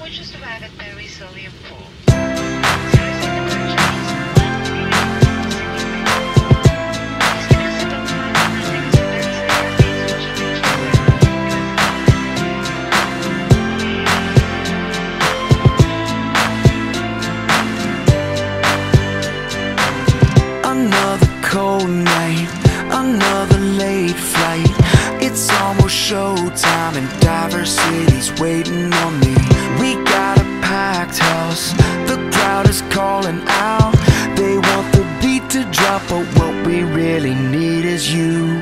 which is rather very easily improved. Seriously, the Portuguese love to be it's because of the problem that they experience Another cold night, another late flight. It's almost showtime and diversity's waiting on me. We got a packed house, the crowd is calling out. They want the beat to drop, but what we really need is you.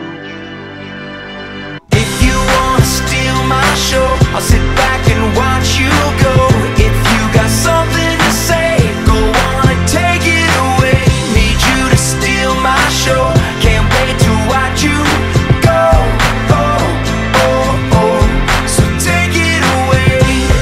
If you wanna steal my show, I'll sit back and watch you go. If you got something to say, go on and take it away. Need you to steal my show, can't wait to watch you go. Oh, oh, oh, so take it away.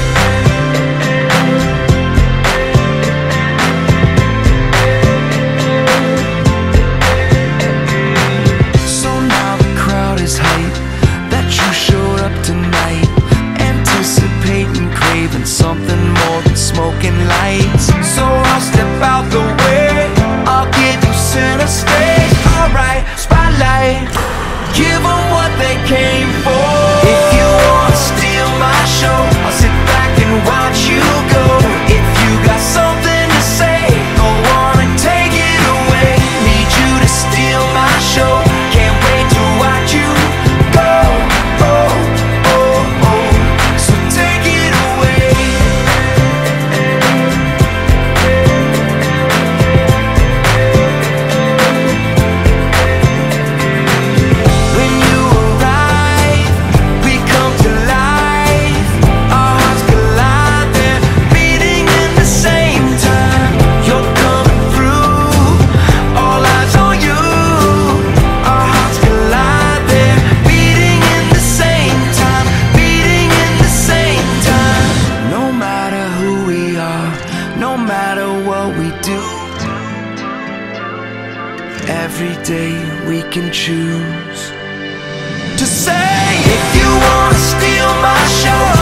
So now the crowd is hyped that you showed up tonight, anticipating, craving something more than smoking lights. So I'll step out the way, I'll give you center stage. Alright, spotlight, give them what they came for. If you wanna steal my show, I'll sit back and watch you go. If you got something to say, go on and take it away. Need you to steal my show, can't wait to watch you go. Oh, oh, oh, so take it away. When you arrive, we come to life. Our hearts collide, they're beating at the same time. You're coming through, all eyes on you. Our hearts collide, they're beating in the same time, beating in the same time. No matter who we are, no matter what we do, every day we can choose to say, if you wanna steal my show,